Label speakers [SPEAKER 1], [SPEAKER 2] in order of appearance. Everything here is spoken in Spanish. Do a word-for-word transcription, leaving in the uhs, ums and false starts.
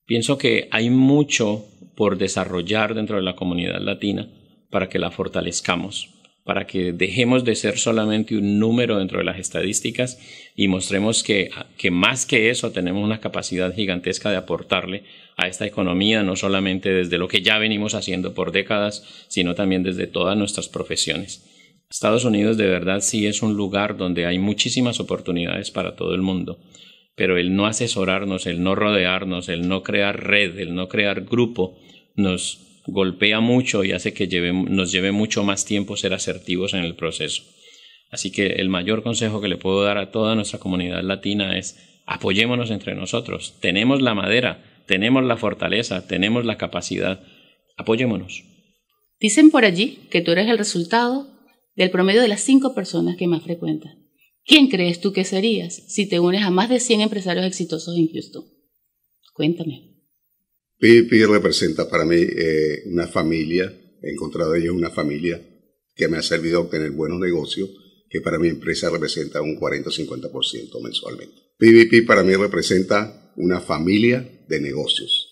[SPEAKER 1] Pienso que hay mucho por desarrollar dentro de la comunidad latina para que la fortalezcamos, para que dejemos de ser solamente un número dentro de las estadísticas y mostremos que, que más que eso tenemos una capacidad gigantesca de aportarle a esta economía, no solamente desde lo que ya venimos haciendo por décadas, sino también desde todas nuestras profesiones. Estados Unidos de verdad sí es un lugar donde hay muchísimas oportunidades para todo el mundo, pero el no asesorarnos, el no rodearnos, el no crear red, el no crear grupo, nos golpea mucho y hace que lleve, nos lleve mucho más tiempo ser asertivos en el proceso. Así que el mayor consejo que le puedo dar a toda nuestra comunidad latina es apoyémonos entre nosotros. Tenemos la madera, tenemos la fortaleza, tenemos la capacidad. Apoyémonos.
[SPEAKER 2] Dicen por allí que tú eres el resultado del promedio de las cinco personas que más frecuentan. ¿Quién crees tú que serías si te unes a más de cien empresarios exitosos en Houston? Cuéntame.
[SPEAKER 3] P V P representa para mí eh, una familia. He encontrado en ellos una familia que me ha servido a obtener buenos negocios, que para mi empresa representa un cuarenta o cincuenta por ciento mensualmente. P V P para mí representa una familia de negocios.